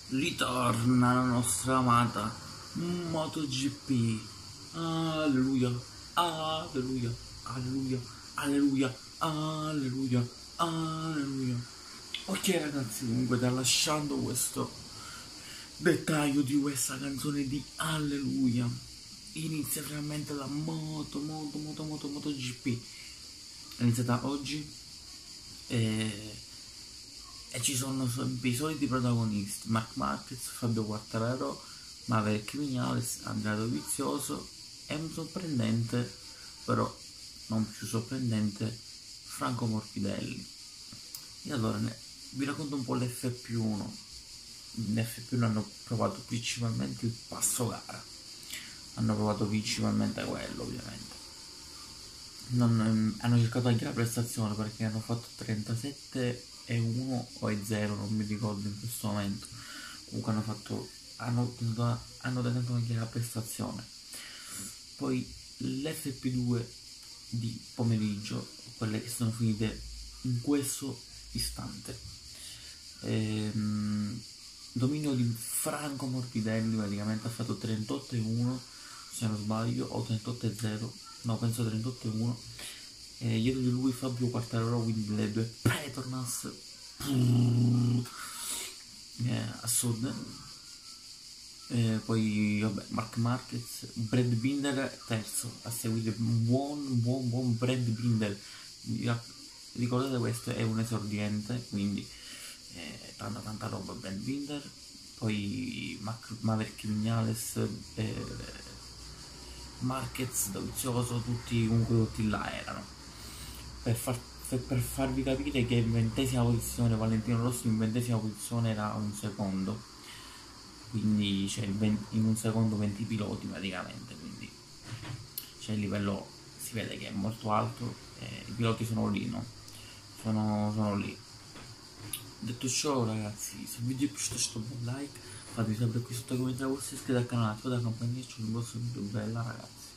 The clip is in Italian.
Ritorna la nostra amata MotoGP. Alleluia, alleluia, alleluia, alleluia, alleluia, alleluia. Ok ragazzi, comunque tralasciando questo dettaglio di questa canzone di Alleluia, inizia finalmente la MotoGP. È iniziata oggi e ci sono i soliti protagonisti: Marc Marquez, Fabio Quartararo, Maverick Viñales, Andrea Dovizioso e un sorprendente, però non più sorprendente, Franco Morbidelli. E allora vi racconto un po' l'FP1. In FP1 hanno provato principalmente il passo gara, hanno provato principalmente quello, ovviamente. Hanno cercato anche la prestazione, perché hanno fatto 37 e 1 o e 0, non mi ricordo in questo momento. Comunque hanno tentato anche la prestazione. Poi l'FP2 di pomeriggio, quelle che sono finite in questo istante. Dominio di Franco Morbidelli, praticamente ha fatto 38 e 1 se non sbaglio, o 38 e 0, no, penso 38 e 1. Dietro di lui Fabio Quartararo, quindi le due Petronas assurde. Poi vabbè, Marc Marquez, Brad Binder terzo, a seguire buon Brad Binder. Ricordate, questo è un esordiente, quindi tanta roba. Brad Binder, poi Maverick Viñales, Marquez, Dovizioso, tutti là erano, per farvi capire che in 20ª posizione Valentino Rossi, in 20ª posizione era un secondo, quindi c'è in un secondo 20 piloti praticamente, quindi c'è il livello, si vede che è molto alto, i piloti sono lì, no? Sono lì. Detto ciò ragazzi, se il video è piaciuto lasciate un bel like, fatevi sapere qui sotto i commenti la vostra, iscrivetevi al canale, attivate la campanella, c'è un vostro video bella ragazzi.